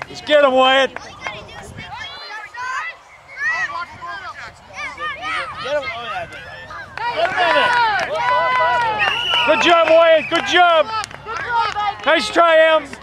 Let's get him, Wyatt. Good job, Wyatt. Good job. Nice try, Em.